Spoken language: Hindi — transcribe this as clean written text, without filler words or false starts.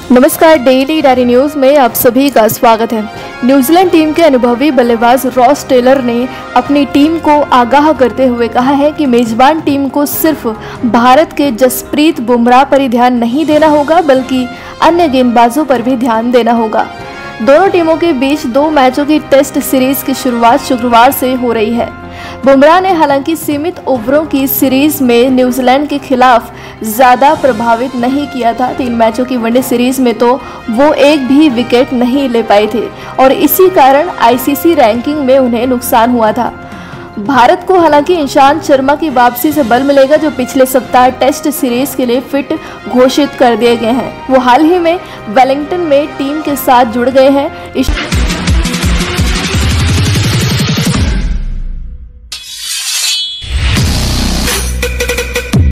नमस्कार, डेली डायरी न्यूज में आप सभी का स्वागत है। न्यूजीलैंड टीम के अनुभवी बल्लेबाज रॉस टेलर ने अपनी टीम को आगाह करते हुए कहा है कि मेजबान टीम को सिर्फ भारत के जसप्रीत बुमराह पर ही ध्यान नहीं देना होगा, बल्कि अन्य गेंदबाजों पर भी ध्यान देना होगा। दोनों टीमों के बीच 2 मैचों की टेस्ट सीरीज की शुरुआत शुक्रवार से हो रही है। बुमराह ने हालांकि सीमित ओवरों की सीरीज में न्यूजीलैंड के खिलाफ ज्यादा प्रभावित नहीं किया था। 3 मैचों की वनडे सीरीज में तो वो एक भी विकेट नहीं ले पाए थे और इसी कारण आईसीसी रैंकिंग में उन्हें नुकसान हुआ था। भारत को हालांकि ईशांत शर्मा की वापसी से बल मिलेगा, जो पिछले सप्ताह टेस्ट सीरीज के लिए फिट घोषित कर दिए गए हैं। वो हाल ही में वेलिंगटन में टीम के साथ जुड़ गए हैं।